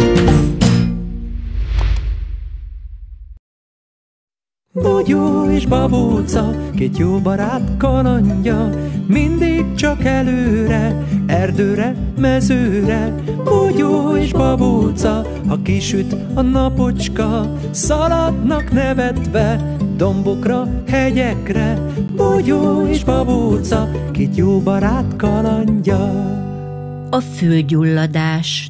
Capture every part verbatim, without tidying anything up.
Bogyó és babóca, két jó barát kalandja, mindig csak előre, erdőre, mezőre. Bogyó és babóca, ha kisüt a napocska, szaladnak nevetve dombokra, hegyekre. Bogyó és babóca, két jó barát kalandja. A fülgyulladás.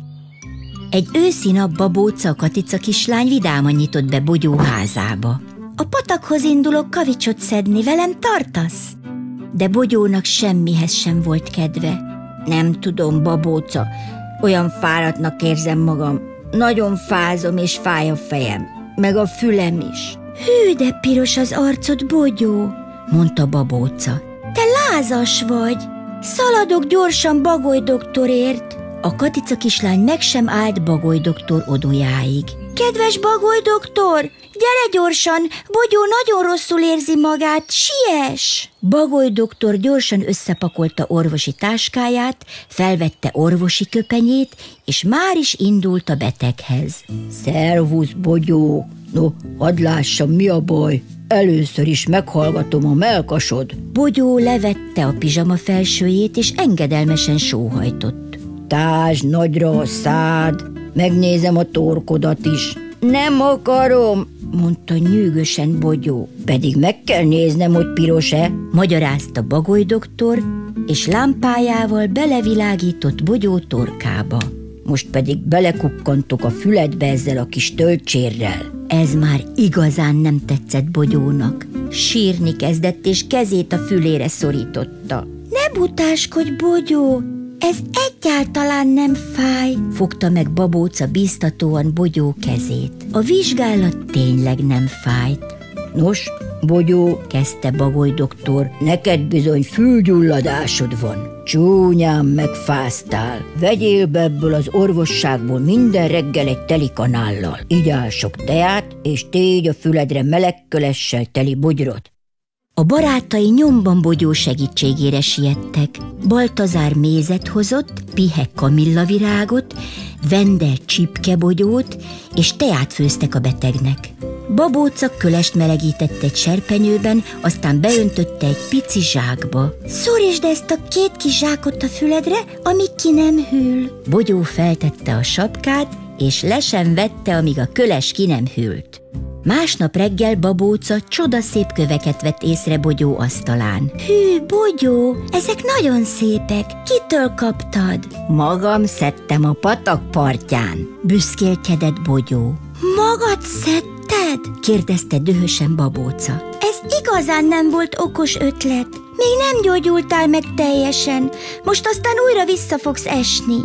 Egy őszi nap Babóca, a Katica kislány vidáman nyitott be Bogyó házába. A patakhoz indulok kavicsot szedni, velem tartasz? De Bogyónak semmihez sem volt kedve. Nem tudom, Babóca, olyan fáradtnak érzem magam. Nagyon fázom és fáj a fejem, meg a fülem is. Hű, de piros az arcod, Bogyó, mondta Babóca. Te lázas vagy. Szaladok gyorsan Bagoly doktorért. A Katica kislány meg sem állt Bagoly doktor odujáig. Kedves Bagoly doktor, gyere gyorsan, Bogyó nagyon rosszul érzi magát, siess! Bagoly doktor gyorsan összepakolta orvosi táskáját, felvette orvosi köpenyét, és már is indult a beteghez. Szervusz, Bogyó! No, hadd lássam, mi a baj? Először is meghallgatom a mellkasod. Bogyó levette a pizsama felsőjét, és engedelmesen sóhajtott. Tásd nagyra a szád, megnézem a torkodat is. Nem akarom, mondta nyűgösen Bogyó. Pedig meg kell néznem, hogy piros-e, magyarázta Bagoly doktor, és lámpájával belevilágított Bogyó torkába. Most pedig belekukkantok a füledbe ezzel a kis töltsérrel. Ez már igazán nem tetszett Bogyónak. Sírni kezdett, és kezét a fülére szorította. Ne butáskodj, Bogyó! Ez egyáltalán nem fáj, fogta meg Babóca bíztatóan Bogyó kezét. A vizsgálat tényleg nem fájt. Nos, Bogyó, kezdte Bagoly doktor, neked bizony fülgyulladásod van. Csúnyán megfáztál. Vegyél be ebből az orvosságból minden reggel egy teli kanállal. Igyál sok teát, és tégy a füledre melegkölessel teli bugyrot. A barátai nyomban Bogyó segítségére siettek. Baltazár mézet hozott, Pihe kamillavirágot, Vendel csipkebogyót, és teát főztek a betegnek. Babóca kölest melegített egy serpenyőben, aztán beöntötte egy pici zsákba. Szorítsd ezt a két kis zsákot a füledre, amíg ki nem hűl. Bogyó feltette a sapkát, és le sem vette, amíg a köles ki nem hűlt. Másnap reggel Babóca csodaszép köveket vett észre Bogyó asztalán. Hű, Bogyó, ezek nagyon szépek. Kitől kaptad? Magam szedtem a patak partján, büszkélkedett Bogyó. Magad szedted? kérdezte dühösen Babóca. Ez igazán nem volt okos ötlet. Még nem gyógyultál meg teljesen. Most aztán újra vissza fogsz esni.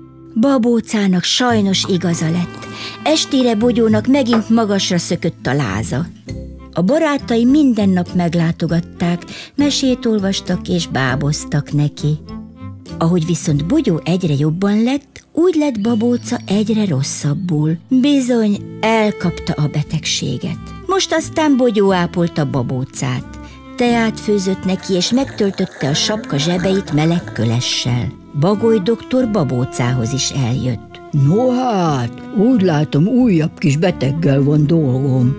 Babócának sajnos igaza lett. Estére Bogyónak megint magasra szökött a láza. A barátai minden nap meglátogatták, mesét olvastak és báboztak neki. Ahogy viszont Bogyó egyre jobban lett, úgy lett Babóca egyre rosszabbul. Bizony, elkapta a betegséget. Most aztán Bogyó ápolta Babócát. Teát főzött neki, és megtöltötte a sapka zsebeit meleg kölessel. Bagoly doktor Babócához is eljött. No hát, úgy látom, újabb kis beteggel van dolgom.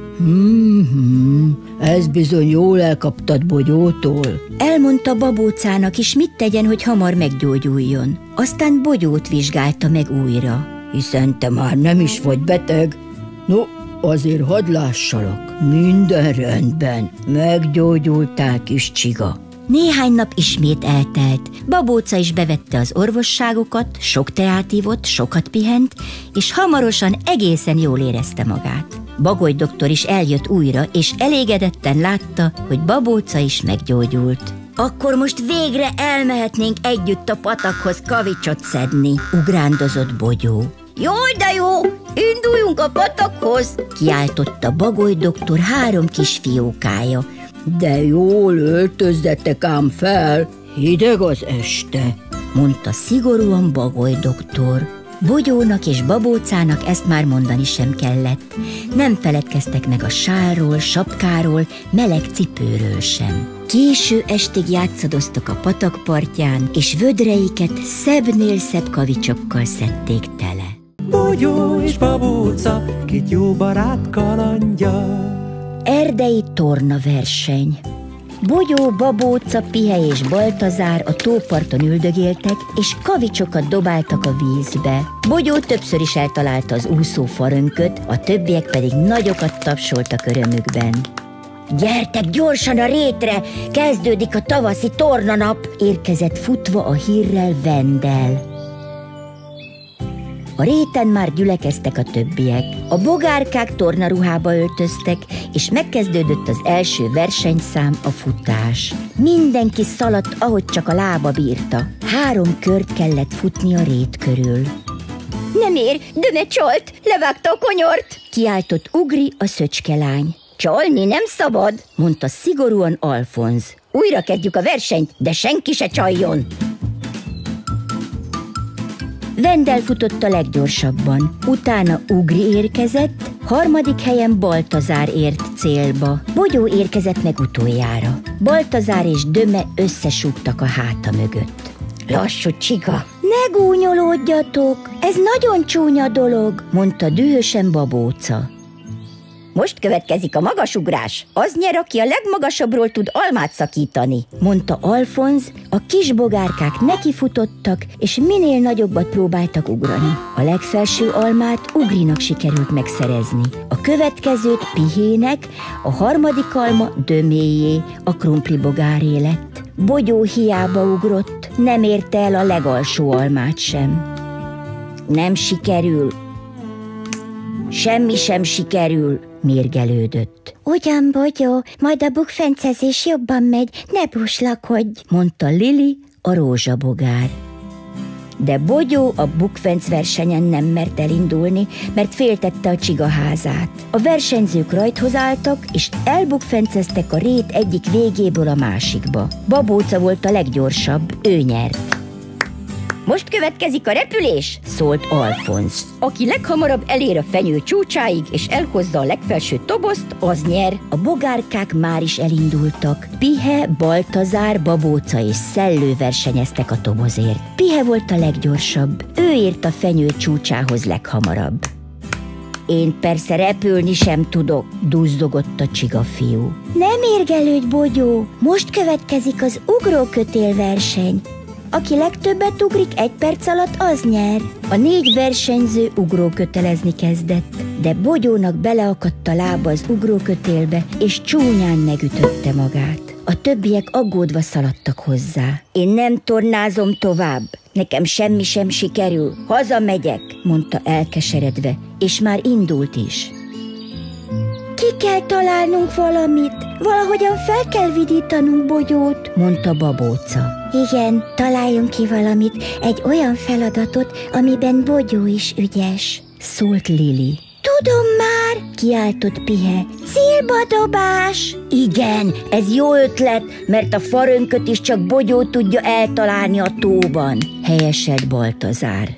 Hmm, ez bizony jól elkaptad Bogyótól. Elmondta Babócának is, mit tegyen, hogy hamar meggyógyuljon. Aztán Bogyót vizsgálta meg újra. Hiszen te már nem is vagy beteg. No, azért hadd lássalak. Minden rendben. Meggyógyultál, kis csiga. Néhány nap ismét eltelt. Babóca is bevette az orvosságokat, sok teát ivott, sokat pihent, és hamarosan egészen jól érezte magát. Bagoly doktor is eljött újra, és elégedetten látta, hogy Babóca is meggyógyult. Akkor most végre elmehetnénk együtt a patakhoz kavicsot szedni, ugrándozott Bogyó. Jaj, de jó! Induljunk a patakhoz! Kiáltotta Bagoly doktor három kis fiókája. De jól öltözzetek ám fel, hideg az este, mondta szigorúan Bagoly doktor. Bogyónak és Babócának ezt már mondani sem kellett. Nem feledkeztek meg a sálról, sapkáról, meleg cipőről sem. Késő estig játszadoztak a patak partján, és vödreiket szebbnél szebb kavicsokkal szedték tele. Bogyó és babóca, két jó barát kalandja. Erdei torna verseny. Bogyó, babóca, Pihe és Baltazár a tóparton üldögéltek, és kavicsokat dobáltak a vízbe. Bogyó többször is eltalálta az úszó farönköt, a többiek pedig nagyokat tapsoltak örömükben. Gyertek gyorsan a rétre, kezdődik a tavaszi tornanap, érkezett futva a hírrel Vendel. A réten már gyülekeztek a többiek. A bogárkák tornaruhába öltöztek, és megkezdődött az első versenyszám, a futás. Mindenki szaladt, ahogy csak a lába bírta. Három kört kellett futni a rét körül. Nem ér, Döme csolt, levágta a konyort! Kiáltott Ugri, a szöcskelány. Csalni nem szabad, mondta szigorúan Alfonz. Újra kezdjük a versenyt, de senki se csaljon! Vendel futott a leggyorsabban, utána Ugri érkezett, harmadik helyen Baltazár ért célba. Bogyó érkezett meg utoljára. Baltazár és Döme összesúgtak a háta mögött. Lassú csiga! Ne gúnyolódjatok, ez nagyon csúnya dolog, mondta dühösen babóca. Most következik a magasugrás. Az nyer, aki a legmagasabbról tud almát szakítani, mondta Alfonz. A kis bogárkák nekifutottak, és minél nagyobbat próbáltak ugrani. A legfelső almát Ugrinak sikerült megszerezni. A következőt Pihének, a harmadik alma Döméjé, a krumpli bogáré lett. Bogyó hiába ugrott, nem érte el a legalsó almát sem. Nem sikerül. Semmi sem sikerül, mérgelődött. Ugyan, Bogyó, majd a bukfencezés jobban megy, ne buslakodj, mondta Lili, a rózsabogár. De Bogyó a bukfenc versenyen nem mert elindulni, mert féltette a csigaházát. A versenyzők rajthoz álltak, és elbukfenceztek a rét egyik végéből a másikba. Babóca volt a leggyorsabb, ő nyert. Most következik a repülés, szólt Alfonz. Aki leghamarabb elér a fenyő csúcsáig, és elhozza a legfelső tobozt, az nyer. A bogárkák már is elindultak. Pihe, Baltazár, Babóca és Szellő versenyeztek a tobozért. Pihe volt a leggyorsabb, ő ért a fenyő csúcsához leghamarabb. Én persze repülni sem tudok, duzzogott a csigafiú. Nem érgelődj, Bogyó, most következik az ugrókötélverseny. Aki legtöbbet ugrik egy perc alatt, az nyer. A négy versenyző ugrókötelezni kezdett, de Bogyónak beleakadt a lába az ugrókötélbe, és csúnyán megütötte magát. A többiek aggódva szaladtak hozzá. Én nem tornázom tovább, nekem semmi sem sikerül, hazamegyek, mondta elkeseredve, és már indult is. Ki kell találnunk valamit, valahogyan fel kell vidítanunk Bogyót, mondta Babóca. Igen, találjunk ki valamit, egy olyan feladatot, amiben Bogyó is ügyes, szólt Lili. Tudom már, kiáltott Pihe, célbadobás! Igen, ez jó ötlet, mert a farönköt is csak Bogyó tudja eltalálni a tóban, helyeselt Baltazár.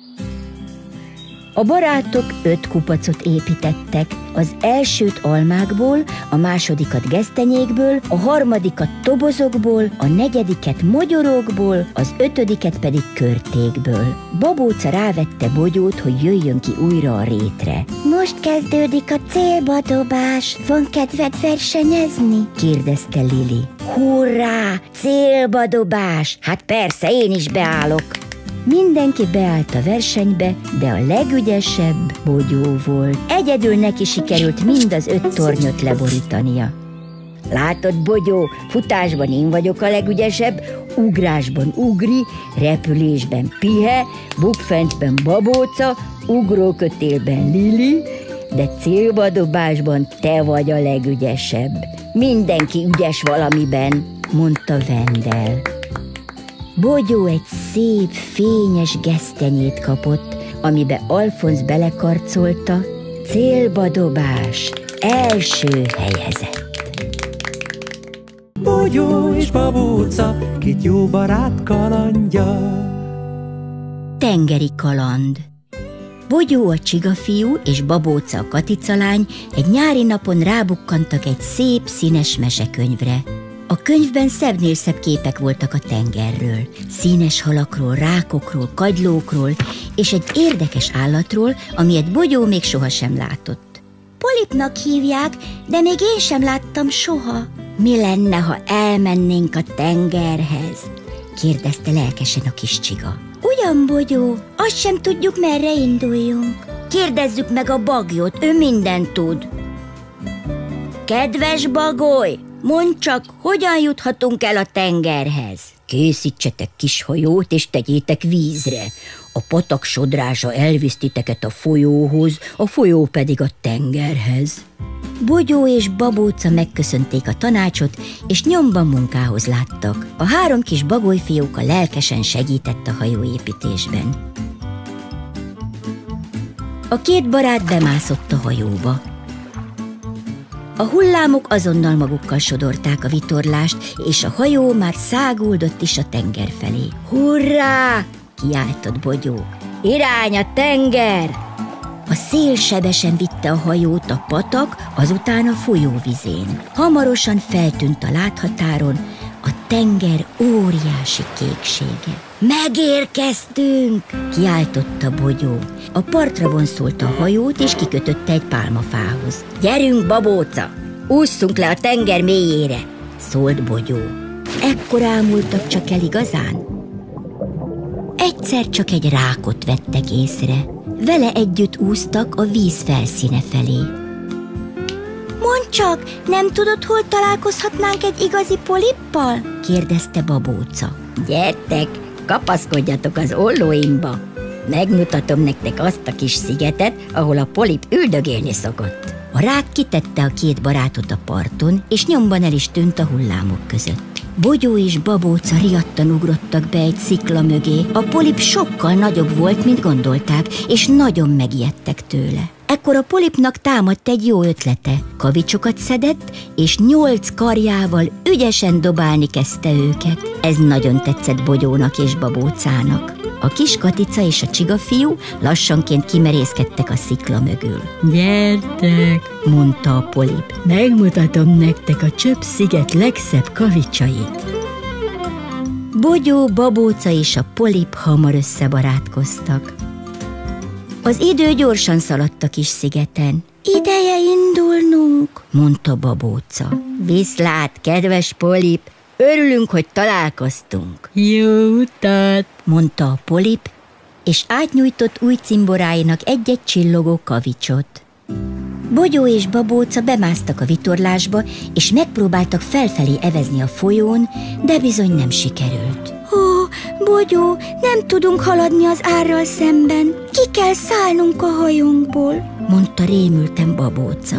A barátok öt kupacot építettek, az elsőt almákból, a másodikat gesztenyékből, a harmadikat tobozokból, a negyediket mogyorokból, az ötödiket pedig körtékből. Babóca rávette Bogyót, hogy jöjjön ki újra a rétre. Most kezdődik a célbadobás, van kedved versenyezni? kérdezte Lili. Hurrá, célbadobás! Hát persze, én is beállok! Mindenki beállt a versenybe, de a legügyesebb Bogyó volt. Egyedül neki sikerült mind az öt tornyot leborítania. Látod, Bogyó, futásban én vagyok a legügyesebb, ugrásban Ugri, repülésben Pihe, bukfencben Babóca, ugrókötélben Lili, de célbadobásban te vagy a legügyesebb. Mindenki ügyes valamiben, mondta Vendel. Bogyó egy szép, fényes gesztenyét kapott, amibe Alfonz belekarcolta, célbadobás, első helyezett. Bogyó és Babóca, két jó barát kalandja. Tengeri kaland. Bogyó a csigafiú és Babóca a katicalány egy nyári napon rábukkantak egy szép, színes mesekönyvre. A könyvben szebbnél szebb képek voltak a tengerről, színes halakról, rákokról, kagylókról, és egy érdekes állatról, amilyet Bogyó még sohasem látott. Polipnak hívják, de még én sem láttam soha. Mi lenne, ha elmennénk a tengerhez? Kérdezte lelkesen a kis csiga. Ugyan, Bogyó, azt sem tudjuk, merre induljunk. Kérdezzük meg a Bagyot, ő mindent tud. Kedves Bagoly, mondd csak, hogyan juthatunk el a tengerhez? Készítsetek kis hajót és tegyétek vízre. A patak sodrása elvisz titeket a folyóhoz, a folyó pedig a tengerhez. Bogyó és Babóca megköszönték a tanácsot, és nyomban munkához láttak. A három kis bagolyfióka lelkesen segített a hajóépítésben. A két barát bemászott a hajóba. A hullámok azonnal magukkal sodorták a vitorlást, és a hajó már száguldott is a tenger felé. Hurrá! Kiáltott Bogyó. Irány a tenger! A szél sebesen vitte a hajót a patak, azután a folyóvizén. Hamarosan feltűnt a láthatáron a tenger óriási kéksége. Megérkeztünk! Kiáltotta Bogyó. A partra vonszolta a hajót, és kikötötte egy pálmafához. Gyerünk, Babóca! Ússzunk le a tenger mélyére! Szólt Bogyó. Ekkor ámultak csak el igazán? Egyszer csak egy rákot vettek észre. Vele együtt úsztak a víz felszíne felé. Mondd csak, nem tudod, hol találkozhatnánk egy igazi polippal? Kérdezte Babóca. Gyertek, kapaszkodjatok az ollóimba. Megmutatom nektek azt a kis szigetet, ahol a polip üldögélni szokott. A rák kitette a két barátot a parton, és nyomban el is tűnt a hullámok között. Bogyó és Babóca riadtan ugrottak be egy szikla mögé. A polip sokkal nagyobb volt, mint gondolták, és nagyon megijedtek tőle. Ekkor a polipnak támadt egy jó ötlete. Kavicsokat szedett, és nyolc karjával ügyesen dobálni kezdte őket. Ez nagyon tetszett Bogyónak és Babócának. A kis Katica és a csigafiú lassanként kimerészkedtek a szikla mögül. Gyertek, mondta a polip, megmutatom nektek a Csöpp-sziget legszebb kavicsait. Bogyó, Babóca és a polip hamar összebarátkoztak. Az idő gyorsan szaladt a kis szigeten. Ideje indulnunk, mondta Babóca. Viszlát, kedves polip! Örülünk, hogy találkoztunk. Jó utat, mondta a polip, és átnyújtott új cimboráinak egy-egy csillogó kavicsot. Bogyó és Babóca bemásztak a vitorlásba, és megpróbáltak felfelé evezni a folyón, de bizony nem sikerült. Ó, Bogyó, nem tudunk haladni az árral szemben. Ki kell szállnunk a hajónkból, mondta rémülten Babóca.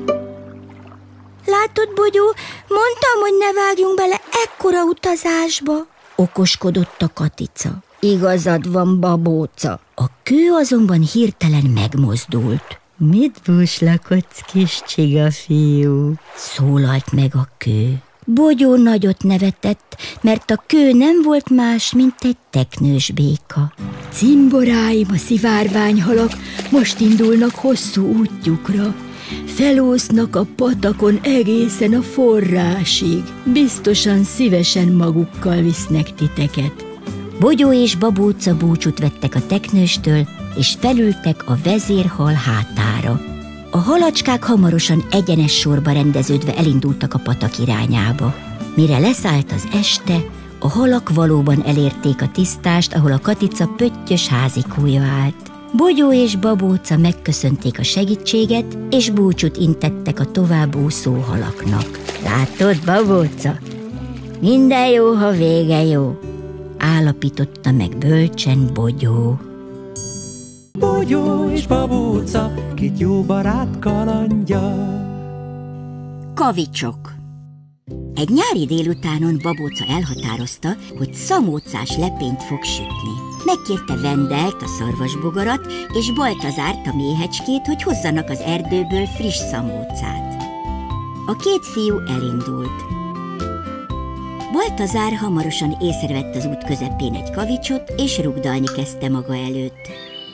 Látod, Bogyó, mondtam, hogy ne vágjunk bele ekkora utazásba, okoskodott a Katica. Igazad van, Babóca. A kő azonban hirtelen megmozdult. Mit búslakodsz, kis csigafiú? Szólalt meg a kő. Bogyó nagyot nevetett, mert a kő nem volt más, mint egy teknős béka. Cimboráim, a szivárványhalak most indulnak hosszú útjukra. Felúsznak a patakon egészen a forrásig. Biztosan szívesen magukkal visznek titeket. Bogyó és Babóca búcsút vettek a teknőstől, és felültek a vezérhal hátára. A halacskák hamarosan egyenes sorba rendeződve elindultak a patak irányába. Mire leszállt az este, a halak valóban elérték a tisztást, ahol a Katica pöttyös házikója állt. Bogyó és Babóca megköszönték a segítséget, és búcsút intettek a továbbúszó halaknak. Látod, Babóca? Minden jó, ha vége jó, állapította meg bölcsen Bogyó. Bogyó és Babóca, két jó barát kalandja. Kavicsok. Egy nyári délutánon Babóca elhatározta, hogy szamócás lepényt fog sütni. Megkérte Vendelt, a szarvasbogarat, és Baltazárt, a méhecskét, hogy hozzanak az erdőből friss szamócát. A két fiú elindult. Baltazár hamarosan észrevett az út közepén egy kavicsot, és rugdalni kezdte maga előtt.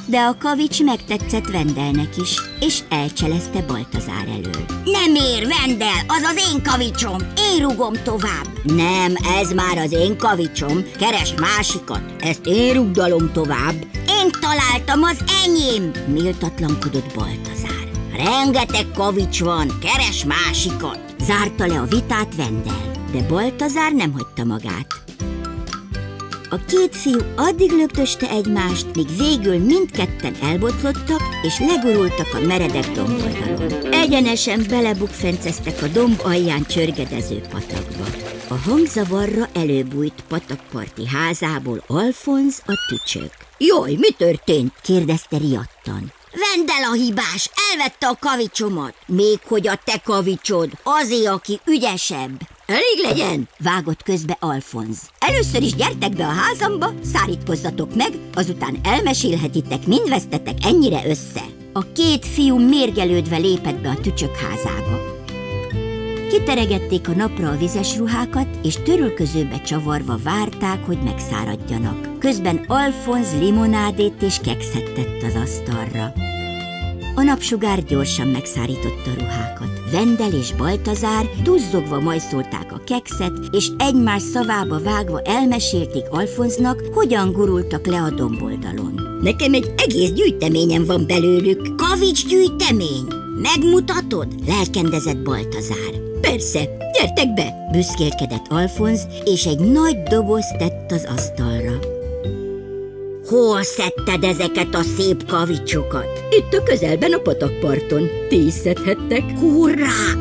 De a kavics megtetszett Vendelnek is, és elcselezte Baltazár elől. Nem ér, Vendel, az az én kavicsom, én rugom tovább. Nem, ez már az én kavicsom, keres másikat, ezt én rugdalom tovább. Én találtam, az enyém, méltatlankodott Baltazár. Rengeteg kavics van, keres másikat. Zárta le a vitát Vendel, de Baltazár nem hagyta magát. A két fiú addig lögdöste egymást, míg végül mindketten elbotlottak, és legurultak a meredek domboldalon. Egyenesen belebukfenceztek a domb alján csörgedező patakba. A hangzavarra előbújt patakparti házából Alfonz a tücsök. Jaj, mi történt? Kérdezte riadtan. Vendel a hibás, elvette a kavicsomat. Még hogy a te kavicsod, azé, aki ügyesebb. Elég legyen, vágott közbe Alfonz. Először is gyertek be a házamba, szárítkozzatok meg, azután elmesélhetitek, mind vesztetek ennyire össze. A két fiú mérgelődve lépett be a tücsök házába. Kiteregették a napra a vizes ruhákat, és törülközőbe csavarva várták, hogy megszáradjanak. Közben Alfonz limonádét és kekszet tett az asztalra. A napsugár gyorsan megszárította a ruhákat. Vendel és Baltazár duzzogva majszolták a kekszet, és egymás szavába vágva elmesélték Alfonznak, hogyan gurultak le a domboldalon. Nekem egy egész gyűjteményem van belőlük. Kavics gyűjtemény? Megmutatod? Lelkendezett Baltazár. Persze, gyertek be! Büszkélkedett Alfonz, és egy nagy dobozt tett az asztalra. Hol szedted ezeket a szép kavicsokat? Itt a közelben a patakparton. Ti is szedhettek. Hurrá!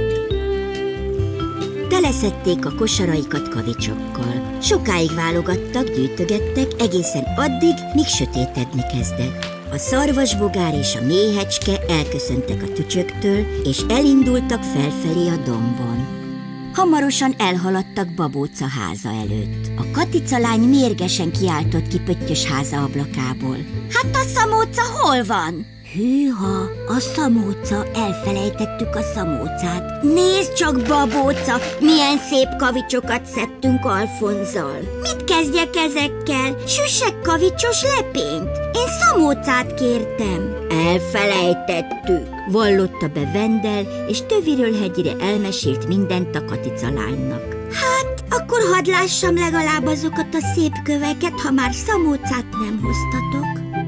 Teleszedték a kosaraikat kavicsokkal. Sokáig válogattak, gyűjtögettek, egészen addig, míg sötétedni kezdett. A szarvasbogár és a méhecske elköszöntek a tücsöktől, és elindultak felfelé a dombon. Hamarosan elhaladtak Babóca háza előtt. A Katica lány mérgesen kiáltott ki Pöttyös háza ablakából. Hát a szamóca hol van? Hűha, a szamóca, elfelejtettük a szamócát. Nézd csak, Babóca, milyen szép kavicsokat szedtünk Alfonzzal. Mit kezdjek ezekkel? Süssek kavicsos lepényt? Én szamócát kértem. Elfelejtettük, vallotta be Vendel, és töviről hegyire elmesélt mindent a Katica lánynak. Hát, akkor hadd lássam legalább azokat a szép köveket, ha már szamócát nem hoztatok.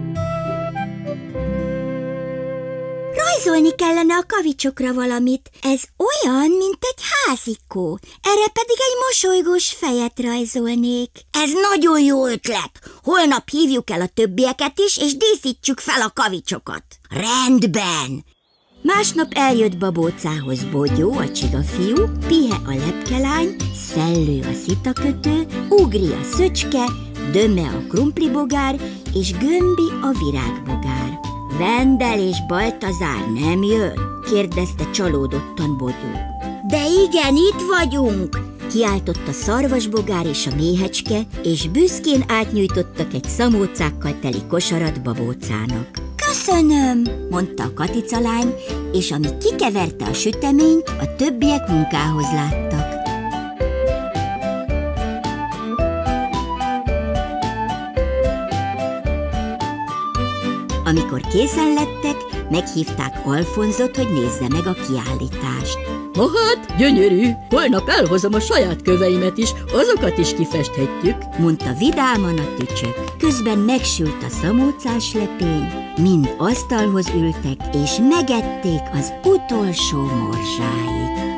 Rajzolni kellene a kavicsokra valamit. Ez olyan, mint egy házikó. Erre pedig egy mosolygós fejet rajzolnék. Ez nagyon jó ötlet. Holnap hívjuk el a többieket is, és díszítsük fel a kavicsokat. Rendben! Másnap eljött Babócához Bogyó, a csigafiú, Pihe a lepkelány, Szellő a szitakötő, Ugri a szöcske, Döme a krumplibogár, és Gömbi a virágbogár. Vendel és Baltazár nem jön? Kérdezte csalódottan Bogyó. De igen, itt vagyunk! Kiáltott a szarvasbogár és a méhecske, és büszkén átnyújtottak egy szamócákkal teli kosarat Babócának. Köszönöm, mondta a Katica lány, és amíg kikeverte a süteményt, a többiek munkához láttak. Amikor készen lettek, meghívták Alfonzot, hogy nézze meg a kiállítást. Na hát, gyönyörű, holnap elhozom a saját köveimet is, azokat is kifesthetjük, mondta vidáman a tücsök. Közben megsült a szamócás lepény, mind asztalhoz ültek, és megették az utolsó morzsáig.